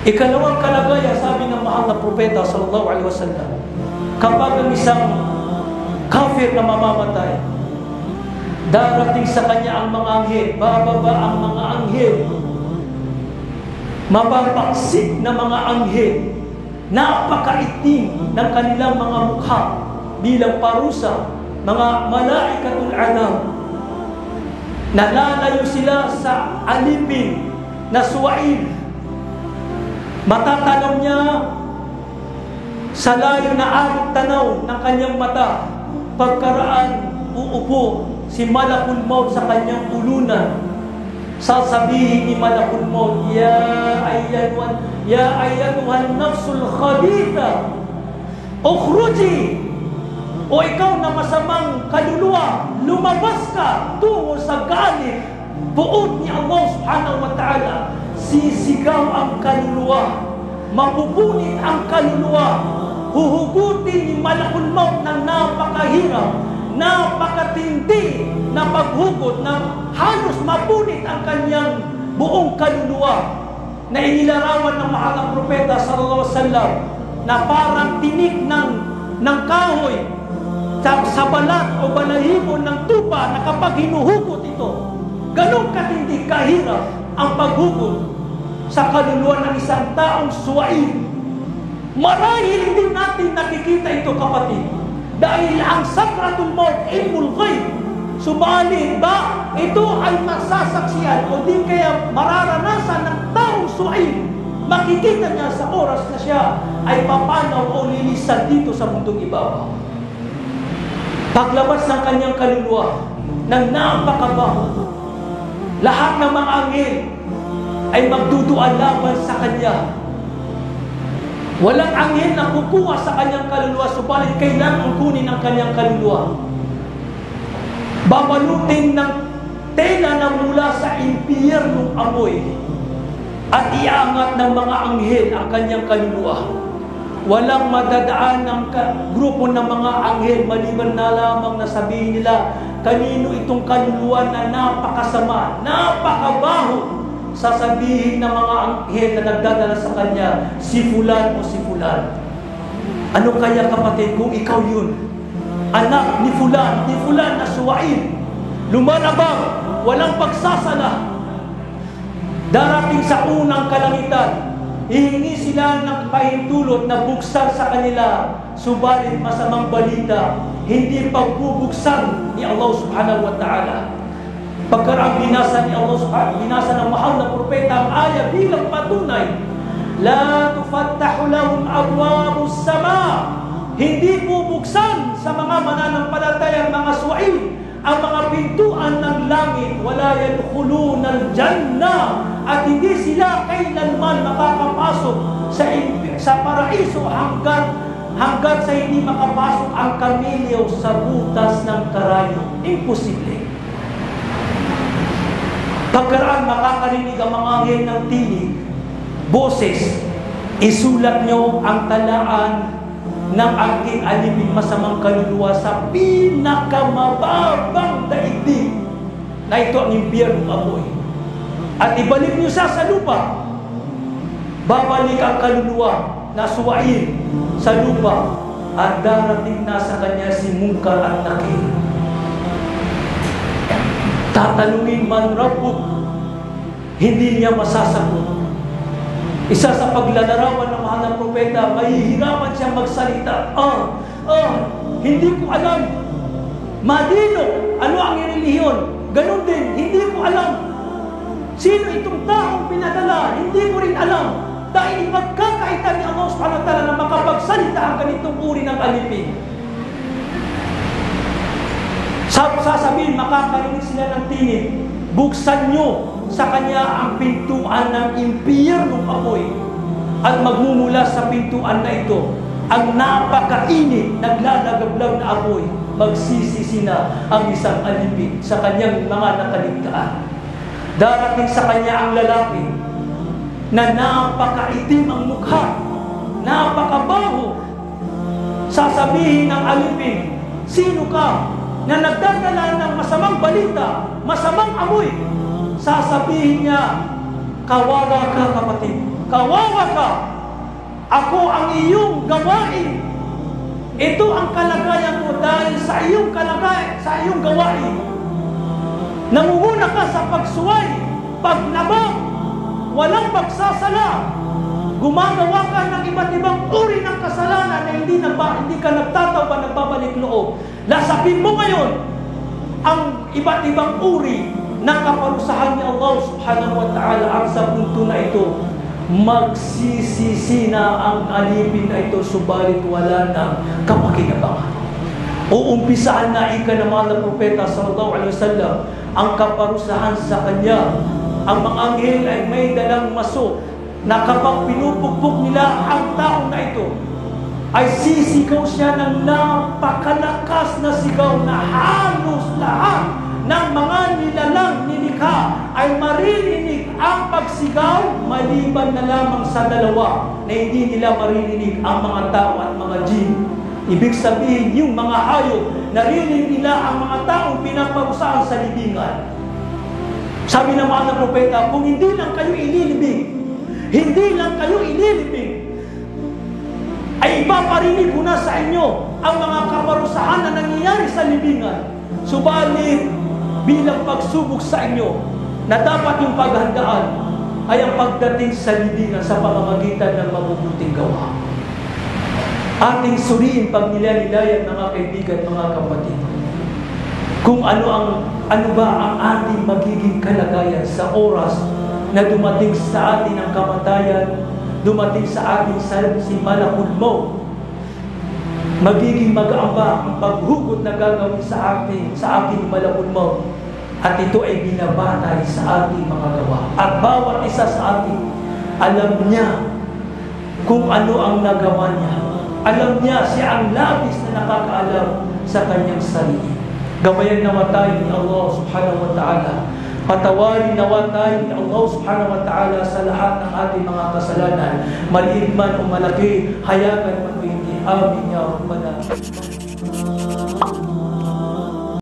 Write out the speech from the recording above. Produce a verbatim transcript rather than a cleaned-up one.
Ikalawang kalagayan, sabi ng mahal na propeta sallallahu alaihi wasallam, kapag ang isang kafir na mamamatay, darating sa kanya ang mga anghel, bababa ang mga anghel, mababaksik na mga anghel, napakaitim ng kanilang mga mukha bilang parusa, mga malaikatul adab. Nalalayo sila sa alipin na suwail. Matatanong niya sa layo na alok tanaw ng kanyang mata. Pagkaraan, uupo si Malakul Maut sa kanyang ulunan. Sasabihin ni Malakul Maut, Ya ayyatuhan, Ya ayyatuhan nafsul khabitha, ukhruji. O ikaw na masamang kaluluwa, lumabas ka tungo sa galit. Buod ni Allah subhanahu wa ta'ala. Sisigaw ang kaluluwa, mapupunit ang kaluluwa, huhugutin ni Malakul Maut ng napakahirap, napakatindi na paghugot na halos mapunit ang kanyang buong kaluluwa, na inilarawan ng mahal na propeta sallallahu alaihi wasallam na parang tinik ng, ng kahoy sa, sa balat o balahibo ng tupa na kapag hinuhugot ito, ganun katindi kahirap ang paghugot sa kaluluwa ng isang taong suwain. Marahil hindi natin nakikita ito, kapatid, dahil ang sakratul maut ilmul ghaib. Subalit ba ito ay masasaksiyan o di kaya mararanasan ng taong suwain? Makikita niya sa oras na siya ay papanaw o lilisan dito sa mundong ibabaw. Paglabas ng kanyang kaluluwa ng napakabaho, lahat ng mga anghel ay magduduan laban sa kanya. Walang anghel na kukuha sa kanyang kaluluwa, subalit kailangan kunin ang kanyang kaluluwa. Babalutin ng tela na mula sa impyernong amoy at iangat ng mga anghel ang kanyang kaluluwa. Walang madadaan ng grupo ng mga anghel maliban na lamang na sabihin nila, kanino itong kaluluwa na napakasama, napakabaho. Sasabihin ng mga anghel na nagdadala sa kanya, si fulan o si fulan. Ano kaya, kapatid, kung ikaw yun, anak ni fulan, ni fulan na suwain, lumalabang, walang pagsasala, darating sa unang kalangitan, hihingi sila ng pahintulot na buksan sa kanila, subalit masamang balita, hindi pagbubuksan ni Allah subhanahu wa ta'ala. Pagkarang binasa ni Allah subhanahu, binasa ng mahal na propeta ang aya bilang patunay, La tufattahu lahum abwabus sama. Hindi bubuksan sa mga mananampalatayang mga suwain ang mga pintuan ng langit, wala yadkhuluna al-jannah, at hindi sila kailanman makakapasok sa sa paraiso hanggat hanggat sa hindi makapasok ang kamilyo sa butas ng karayo. Imposible. Pagkaraan makakarinig ang mga anghel ng tinig, boses, isulat nyo ang talaan ng aking alipin masamang kaluluwa sa pinakamababang daigdig, na ito ang impyernong apoy, at ibalik nyo siya sa lupa. Babalik ang kaluluwa na suwain sa lupa, at darating na sa kanya si Munkar at Nakir. Tatanungin man Rabbuk, hindi niya masasagot. Isa sa paglalarawan ng mahal na propeta, mahihirapan siyang magsalita. Ah, ah, hindi ko alam. Madino, ano ang relihiyon? Ganon din, hindi ko alam. Sino itong taong pinadala? Hindi ko rin alam. Dahil ipagkakaitan ni Allah subhanahu wa ta'ala na makapagsalita ang ganitong uri ng alipin. Sasabihin, makakarinig sila ng tinig, buksan nyo sa kanya ang pintuan ng impyernong apoy, at magmumula sa pintuan na ito ang napakainit, naglalagablaw na apoy. Magsisisi na ang isang alipin sa kanyang mga nakaligtaan. Darating sa kanya ang lalaki na napakaitim ang mukha, napakabaho. Sasabihin ng alipin, sino ka? Na nagdadala ng masamang balita, masamang amoy. Sasabihin niya, kawawa ka, kapatid. kawawa ka, ako ang iyong gawain. Ito ang kalagayan mo dahil sa iyong kalagayan, sa iyong gawain. Nangunguna ka sa pagsuway, pagnabang, walang pagsasala. Gumagawa ka ng iba't ibang uri ng kasalanan na hindi, nagba, hindi ka nagtatawa, nagbabalik loob. Lasapin mo ngayon ang iba't ibang uri ng kaparusahan ni Allah subhanahu wa ta'ala. Ang sa punto na ito, magsisisi na ang alipin na ito, subalit wala na kapakinabangan. Uumpisahan na ika ng mga propeta sallallahu alaihi wasallam ang kaparusahan sa kanya. Ang mga anghel ay may dalang maso na kapag pinupukpok nila ang taong na ito, ay sisigaw siya ng napakalakas na sigaw na halos lahat ng mga nilalang nilikha ay maririnig ang pagsigaw, maliban na lamang sa dalawa na hindi nila maririnig, ang mga tao at mga jin. Ibig sabihin, yung mga hayop, narinig nila ang mga taong pinaparusahan sa libingan. Sabi ng mga propeta, kung hindi lang kayo ililibing, hindi lang kayo ililibing, ay ipaparinig ko na sa inyo ang mga kaparusahan na nangyayari sa libingan. Subalit, bilang pagsubok sa inyo, na dapat yung paghandaan ay ang pagdating sa libingan sa pamamagitan ng mabubuting gawa. Ating suriin pag nilanilayan, mga kaibigan, mga kapatid, kung ano ang ano ba ang ating magiging kalagayan sa oras na dumating sa atin ang kamatayan, dumating sa atin sa si Malakul Maut. Magiging mag-aamba ang paghugot na gagawin sa atin, sa ating Malakul Maut. At ito ay binabatay sa ating mga gawa. At bawat isa sa atin, alam niya kung ano ang nagawa niya. Alam niya, siya ang labis na nakakaalam sa kanyang sarili. Gabayan nawa tayo ni Allah subhanahu wa ta'ala. Patawarin nawa tayo ni Allah subhanahu wa ta'ala sa lahat ng ating mga kasalanan. Maliit man o malaki, hayagan man o hindi. Amin ya Rabbana.